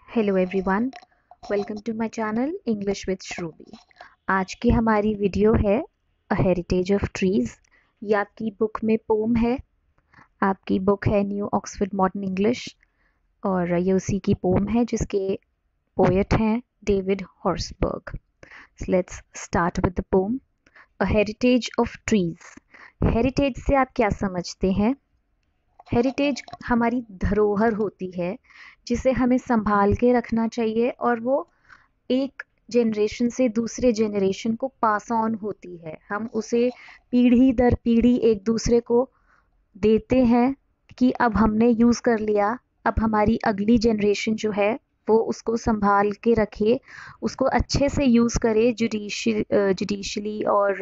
Hello everyone, welcome to my channel English with Shruti. आज की हमारी वीडियो है अ हेरिटेज ऑफ ट्रीज। ये आपकी बुक में पोम है। आपकी बुक है न्यू ऑक्सफोर्ड मॉडर्न इंग्लिश और ये उसी की पोम है जिसके पोएट हैं David Horsburgh. Let's start with the poem. A heritage of trees. Heritage से आप क्या समझते हैं? हेरिटेज हमारी धरोहर होती है जिसे हमें संभाल के रखना चाहिए और वो एक जनरेशन से दूसरे जनरेशन को पास ऑन होती है। हम उसे पीढ़ी दर पीढ़ी एक दूसरे को देते हैं कि अब हमने यूज़ कर लिया, अब हमारी अगली जनरेशन जो है वो उसको संभाल के रखे, उसको अच्छे से यूज़ करे जुडिशली और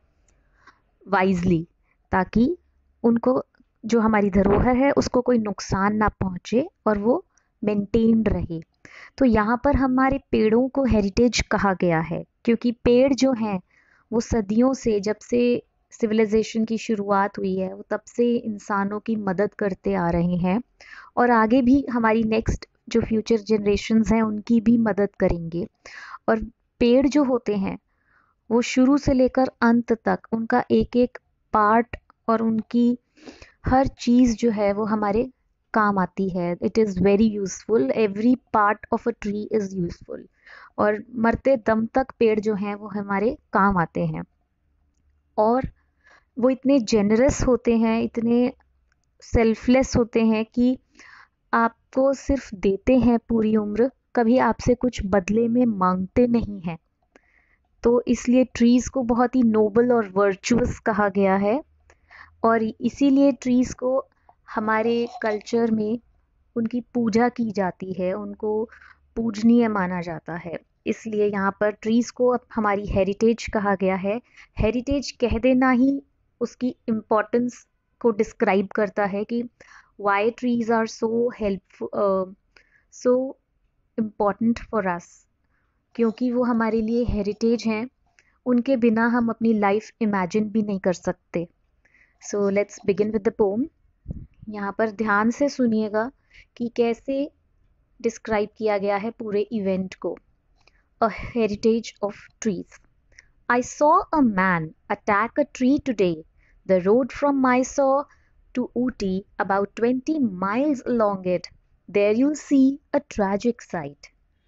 वाइजली, ताकि उनको जो हमारी धरोहर है उसको कोई नुकसान ना पहुंचे और वो मेंटेन्ड रहे। तो यहाँ पर हमारे पेड़ों को हेरिटेज कहा गया है क्योंकि पेड़ जो हैं वो सदियों से, जब से सिविलाइजेशन की शुरुआत हुई है, वो तब से इंसानों की मदद करते आ रहे हैं और आगे भी हमारी नेक्स्ट जो फ्यूचर जनरेशन्स हैं उनकी भी मदद करेंगे। और पेड़ जो होते हैं वो शुरू से लेकर अंत तक उनका एक एक पार्ट और उनकी हर चीज़ जो है वो हमारे काम आती है। It is very useful, every part of a tree is useful. और मरते दम तक पेड़ जो हैं वो हमारे काम आते हैं और वो इतने जेनरस होते हैं, इतने सेल्फलेस होते हैं कि आपको सिर्फ देते हैं पूरी उम्र, कभी आपसे कुछ बदले में मांगते नहीं हैं। तो इसलिए ट्रीज़ को बहुत ही नोबल और वर्चुअस कहा गया है और इसीलिए ट्रीज़ को हमारे कल्चर में उनकी पूजा की जाती है, उनको पूजनीय माना जाता है। इसलिए यहाँ पर ट्रीज़ को अब हमारी हेरिटेज कहा गया है। हेरिटेज कह देना ही उसकी इम्पोर्टेंस को डिस्क्राइब करता है कि why trees are so helpful, so important for us, क्योंकि वो हमारे लिए हेरिटेज हैं। उनके बिना हम अपनी लाइफ इमेजिन भी नहीं कर सकते। So let's begin with the poem. यहाँ पर ध्यान से सुनिएगा कि कैसे डिस्क्राइब किया गया है पूरे इवेंट को। A heritage of trees. I saw a man attack a tree today. The road from Mysore to Ooty, about 20 miles along it. There you'll see a tragic sight.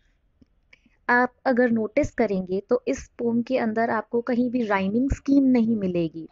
आप अगर नोटिस करेंगे तो इस पोम के अंदर आपको कहीं भी राइमिंग स्कीम नहीं मिलेगी।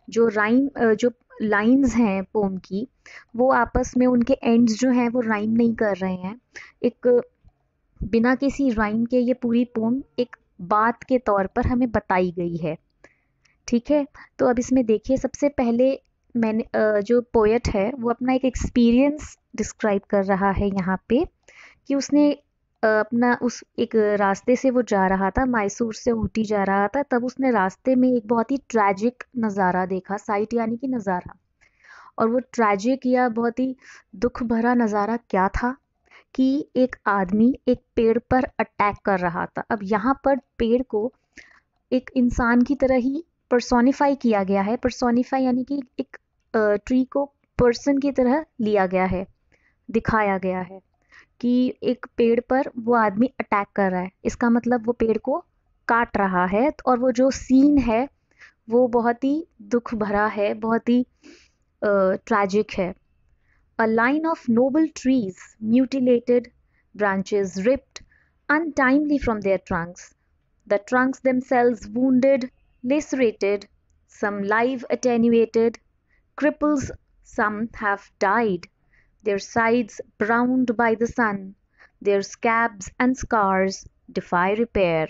जो लाइंस हैं पोम की, वो आपस में उनके एंड्स जो हैं वो राइम नहीं कर रहे हैं। एक बिना किसी राइम के ये पूरी पोम एक बात के तौर पर हमें बताई गई है। ठीक है, तो अब इसमें देखिए, सबसे पहले मैंने जो पोएट है वो अपना एक एक्सपीरियंस डिस्क्राइब कर रहा है यहाँ पे कि उसने अपना उस एक रास्ते से वो जा रहा था, मैसूर से ऊटी जा रहा था, तब उसने रास्ते में एक बहुत ही ट्रैजिक नज़ारा देखा, साइट यानी कि नज़ारा। और वो ट्रैजिक या बहुत ही दुख भरा नज़ारा क्या था कि एक आदमी एक पेड़ पर अटैक कर रहा था। अब यहाँ पर पेड़ को एक इंसान की तरह ही पर्सोनिफाई किया गया है। पर्सोनिफाई यानी कि एक ट्री को पर्सन की तरह लिया गया है, दिखाया गया है कि एक पेड़ पर वो आदमी अटैक कर रहा है, इसका मतलब वो पेड़ को काट रहा है। और वो जो सीन है वो बहुत ही दुख भरा है, बहुत ही ट्रैजिक है। A line of noble trees, mutilated, branches ripped untimely from their trunks, the trunks themselves wounded, lacerated, some live attenuated, cripples, some have died, their sides browned by the sun, their scabs and scars defy repair.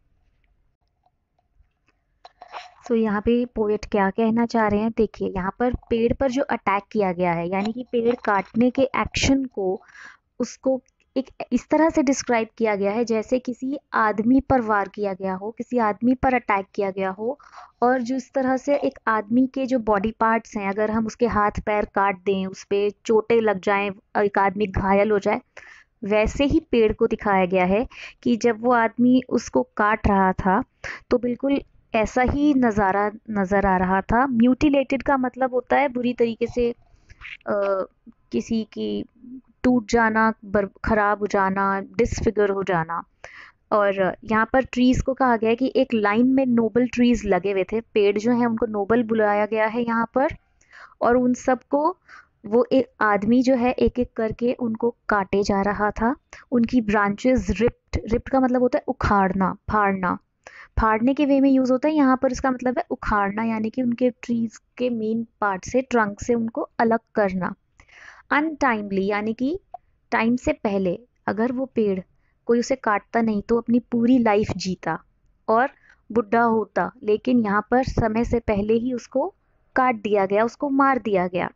तो यहाँ पे poet क्या कहना चाह रहे हैं, देखिए यहाँ पर पेड़ पर जो अटैक किया गया है, यानी कि पेड़ काटने के एक्शन को, उसको एक इस तरह से डिस्क्राइब किया गया है जैसे किसी आदमी पर वार किया गया हो, किसी आदमी पर अटैक किया गया हो। और जिस तरह से एक आदमी के जो बॉडी पार्ट्स हैं, अगर हम उसके हाथ पैर काट दें, उस पर चोटें लग जाएं, एक आदमी घायल हो जाए, वैसे ही पेड़ को दिखाया गया है कि जब वो आदमी उसको काट रहा था तो बिल्कुल ऐसा ही नज़ारा नज़र आ रहा था। म्यूटिलेटेड का मतलब होता है बुरी तरीके से किसी की टूट जाना, खराब हो जाना, डिसफिगर हो जाना। और यहाँ पर ट्रीज को कहा गया है कि एक लाइन में नोबल ट्रीज लगे हुए थे, पेड़ जो हैं उनको नोबल बुलाया गया है यहाँ पर। और उन सबको वो एक आदमी जो है एक एक करके उनको काटे जा रहा था। उनकी ब्रांचेस रिप्ड, रिप्ड का मतलब होता है उखाड़ना, फाड़ना। फाड़ने के वे में यूज होता है, यहाँ पर इसका मतलब है उखाड़ना, यानी कि उनके ट्रीज के मेन पार्ट से, ट्रंक से उनको अलग करना। अनटाइमली यानी कि टाइम से पहले, अगर वो पेड़ कोई उसे काटता नहीं तो अपनी पूरी लाइफ जीता और बुढ़ा होता, लेकिन यहाँ पर समय से पहले ही उसको काट दिया गया, उसको मार दिया गया।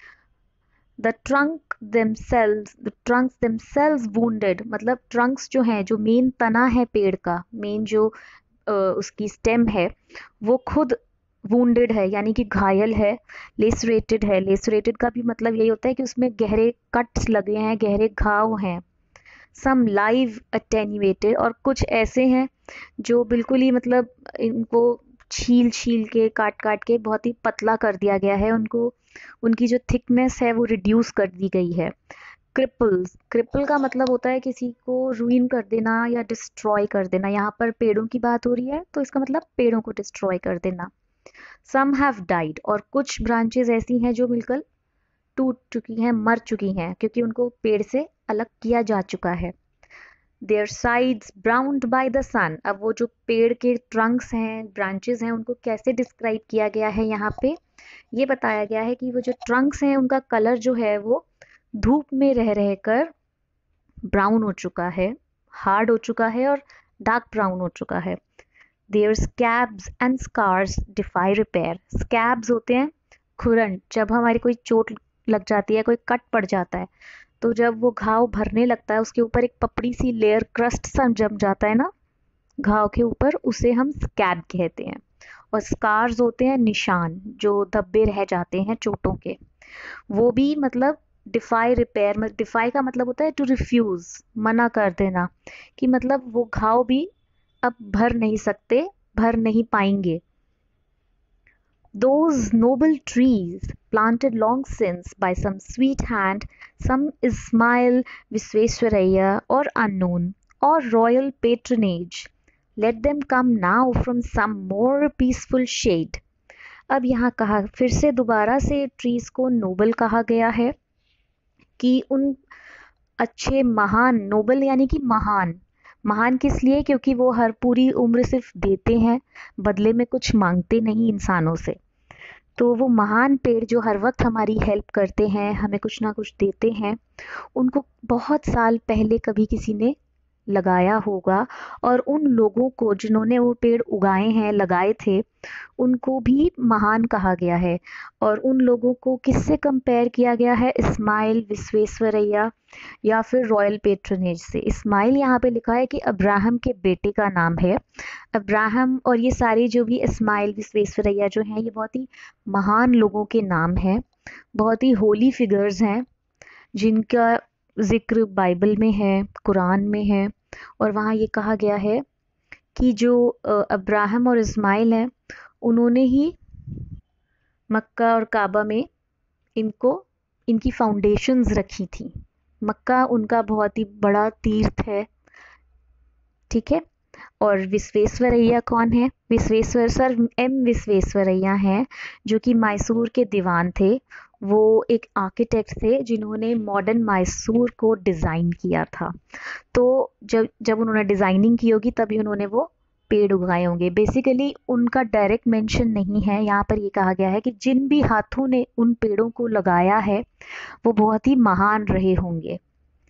द ट्रंक्स themselves wounded, मतलब ट्रंक्स जो हैं, जो मेन तना है पेड़ का, मेन जो उसकी स्टेम है, वो खुद वुंडेड है यानी कि घायल है। लेसरेटेड है, लेसरेटेड का भी मतलब यही होता है कि उसमें गहरे कट्स लगे हैं, गहरे घाव हैं। सम लाइव अटेन्यूएटेड, और कुछ ऐसे हैं जो बिल्कुल ही मतलब इनको छील छील के, काट काट के बहुत ही पतला कर दिया गया है उनको, उनकी जो थिकनेस है वो रिड्यूस कर दी गई है। क्रिपल्स, क्रिपल का मतलब होता है किसी को रुइन कर देना या डिस्ट्रॉय कर देना। यहाँ पर पेड़ों की बात हो रही है तो इसका मतलब पेड़ों को डिस्ट्रॉय कर देना। सम हैव डाइड, और कुछ ब्रांचेस ऐसी हैं जो बिल्कुल टूट चुकी हैं, मर चुकी हैं, क्योंकि उनको पेड़ से अलग किया जा चुका है। Their sides browned by the sun, अब वो जो पेड़ के ट्रंक्स हैं, ब्रांचेस हैं, उनको कैसे डिस्क्राइब किया गया है यहाँ पे, ये बताया गया है कि वो जो ट्रंक्स हैं उनका कलर जो है वो धूप में रह रह कर ब्राउन हो चुका है, हार्ड हो चुका है और डार्क ब्राउन हो चुका है। Their scabs and scars defy repair, scabs होते हैं खुरन, जब हमारी कोई चोट लग जाती है, कोई कट पड़ जाता है, तो जब वो घाव भरने लगता है, उसके ऊपर एक पपड़ी सी लेयर, क्रस्ट सा जम जाता है ना घाव के ऊपर, उसे हम स्कैब कहते हैं। और स्कार्स होते हैं निशान, जो धब्बे रह जाते हैं चोटों के, वो भी मतलब डिफाई रिपेयर, डिफाई का मतलब होता है टू रिफ्यूज, मना कर देना, कि मतलब वो घाव भी अब भर नहीं सकते, भर नहीं पाएंगे। Those noble trees, planted long since by some sweet hand, some Ismail Visvesvaraya or unknown, or royal patronage, let them come now from some more peaceful shade. अब यहाँ कहा फिर से दोबारा से ट्रीज को नोबल कहा गया है कि उन अच्छे, महान, नोबल यानी कि महान, महान किस लिए, क्योंकि वो हर पूरी उम्र सिर्फ देते हैं, बदले में कुछ मांगते नहीं इंसानों से। तो वो महान पेड़ जो हर वक्त हमारी हेल्प करते हैं, हमें कुछ ना कुछ देते हैं, उनको बहुत साल पहले कभी किसी ने लगाया होगा, और उन लोगों को जिन्होंने वो पेड़ उगाए हैं, लगाए थे, उनको भी महान कहा गया है। और उन लोगों को किससे कंपेयर किया गया है, इस्माइल विश्वेश्वरैया या फिर रॉयल पेट्रोनेज से। इस्माइल यहाँ पे लिखा है कि अब्राहम के बेटे का नाम है अब्राहम, और ये सारे जो भी इस्माइल विश्वेश्वरैया जो हैं, ये बहुत ही महान लोगों के नाम हैं, बहुत ही होली फिगर्स हैं, जिनका जिक्र बाइबल में है, कुरान में है। और वहाँ ये कहा गया है कि जो अब्राहम और इस्माइल हैं, उन्होंने ही मक्का और काबा में इनको, इनकी फाउंडेशंस रखी थी। मक्का उनका बहुत ही बड़ा तीर्थ है, ठीक है। और विश्वेश्वरैया कौन है, विश्वेश्वर सर एम विश्वेश्वरैया हैं, जो कि मैसूर के दीवान थे। वो एक आर्किटेक्ट थे जिन्होंने मॉडर्न मैसूर को डिज़ाइन किया था। तो जब जब उन्होंने डिज़ाइनिंग की होगी तभी उन्होंने वो पेड़ उगाए होंगे। बेसिकली उनका डायरेक्ट मेंशन नहीं है, यहाँ पर ये कहा गया है कि जिन भी हाथों ने उन पेड़ों को लगाया है वो बहुत ही महान रहे होंगे।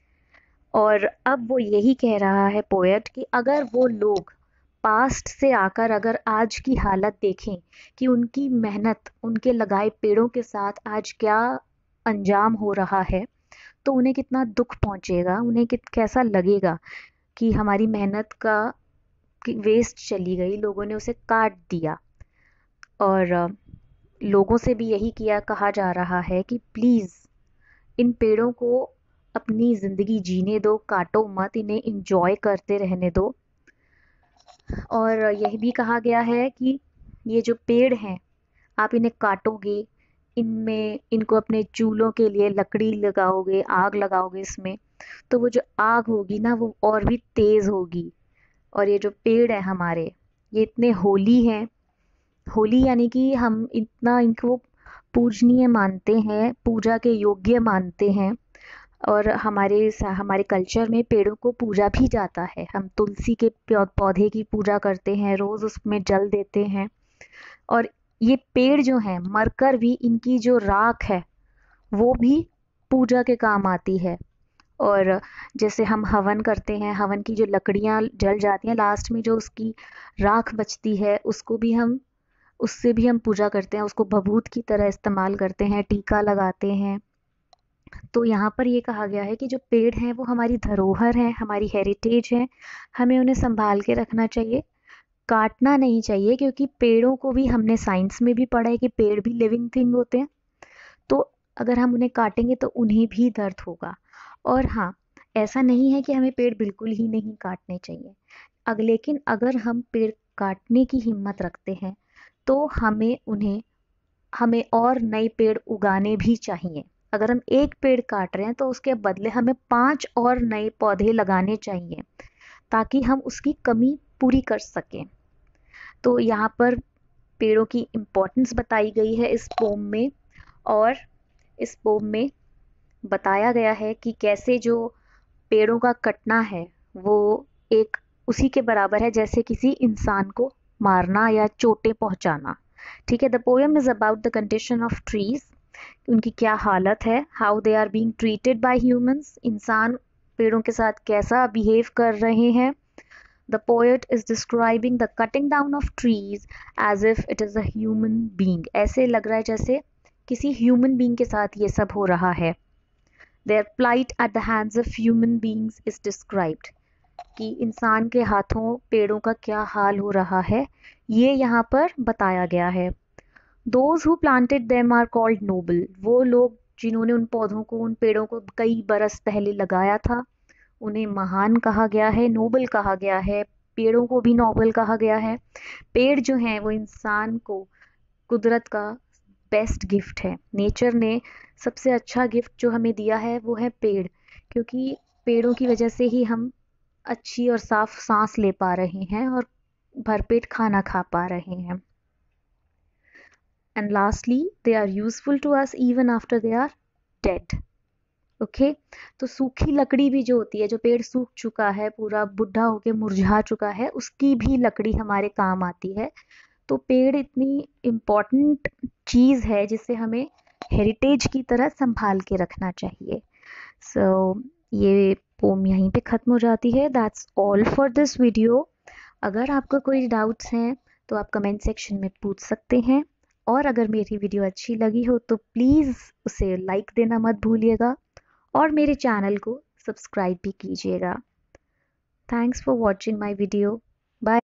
और अब वो यही कह रहा है पोएट कि अगर वो लोग पास्ट से आकर अगर आज की हालत देखें कि उनकी मेहनत, उनके लगाए पेड़ों के साथ आज क्या अंजाम हो रहा है, तो उन्हें कितना दुख पहुंचेगा, उन्हें कैसा लगेगा कि हमारी मेहनत का वेस्ट चली गई, लोगों ने उसे काट दिया। और लोगों से भी यही किया कहा जा रहा है कि प्लीज़ इन पेड़ों को अपनी ज़िंदगी जीने दो, काटो मत, इन्हें इंजॉय करते रहने दो। और यह भी कहा गया है कि ये जो पेड़ हैं, आप इन्हें काटोगे, इनमें इनको अपने चूल्हों के लिए लकड़ी लगाओगे, आग लगाओगे इसमें, तो वो जो आग होगी ना वो और भी तेज होगी। और ये जो पेड़ है हमारे, ये इतने होली हैं। होली यानी कि हम इतना इनको पूजनीय मानते हैं, पूजा के योग्य मानते हैं। और हमारे कल्चर में पेड़ों को पूजा भी जाता है। हम तुलसी के पौधे की पूजा करते हैं, रोज उसमें जल देते हैं। और ये पेड़ जो हैं मरकर भी इनकी जो राख है वो भी पूजा के काम आती है। और जैसे हम हवन करते हैं, हवन की जो लकड़ियां जल जाती हैं, लास्ट में जो उसकी राख बचती है उससे भी हम पूजा करते हैं, उसको भभूत की तरह इस्तेमाल करते हैं, टीका लगाते हैं। तो यहाँ पर ये कहा गया है कि जो पेड़ हैं वो हमारी धरोहर है, हमारी हेरिटेज है। हमें उन्हें संभाल के रखना चाहिए, काटना नहीं चाहिए, क्योंकि पेड़ों को भी हमने साइंस में भी पढ़ा है कि पेड़ भी लिविंग थिंग होते हैं। तो अगर हम उन्हें काटेंगे तो उन्हें भी दर्द होगा। और हाँ, ऐसा नहीं है कि हमें पेड़ बिल्कुल ही नहीं काटने चाहिए। लेकिन अगर हम पेड़ काटने की हिम्मत रखते हैं तो हमें और नए पेड़ उगाने भी चाहिए। अगर हम एक पेड़ काट रहे हैं तो उसके बदले हमें 5 और नए पौधे लगाने चाहिए, ताकि हम उसकी कमी पूरी कर सकें। तो यहाँ पर पेड़ों की इम्पोर्टेंस बताई गई है इस पोम में। और इस पोम में बताया गया है कि कैसे जो पेड़ों का कटना है वो एक उसी के बराबर है जैसे किसी इंसान को मारना या चोटें पहुंचाना। ठीक है, the poem is about the condition of trees, उनकी क्या हालत है, how they are being treated by humans, इंसान पेड़ों के साथ कैसा बिहेव कर रहे हैं। The poet is describing the cutting down of trees as if it is a human being. ऐसे लग रहा है जैसे किसी human being के साथ ये सब हो रहा है। Their plight at the hands of human beings is described. कि इंसान के हाथों पेड़ों का क्या हाल हो रहा है, ये यहाँ पर बताया गया है। Those who planted them are called noble. वो लोग जिन्होंने उन पौधों को, उन पेड़ों को कई बरस पहले लगाया था, उन्हें महान कहा गया है, नोबल कहा गया है। पेड़ों को भी नोबल कहा गया है। पेड़ जो हैं वो इंसान को कुदरत का बेस्ट गिफ्ट है। नेचर ने सबसे अच्छा गिफ्ट जो हमें दिया है वो है पेड़, क्योंकि पेड़ों की वजह से ही हम अच्छी और साफ सांस ले पा रहे हैं और भरपेट खाना खा पा रहे हैं। And lastly, they are useful to us even after they are dead. Okay, तो सूखी लकड़ी भी जो होती है, जो पेड़ सूख चुका है, पूरा बुढ़ा होके मुरझा चुका है, उसकी भी लकड़ी हमारे काम आती है। तो पेड़ इतनी इम्पोर्टेंट चीज़ है जिसे हमें हेरिटेज की तरह संभाल के रखना चाहिए। सो ये पोम यहीं पे ख़त्म हो जाती है। That's all for this video. अगर आपको कोई डाउट्स हैं तो आप कमेंट सेक्शन में पूछ सकते हैं। और अगर मेरी वीडियो अच्छी लगी हो तो प्लीज़ उसे लाइक देना मत भूलिएगा और मेरे चैनल को सब्सक्राइब भी कीजिएगा। Thanks for watching my video. Bye.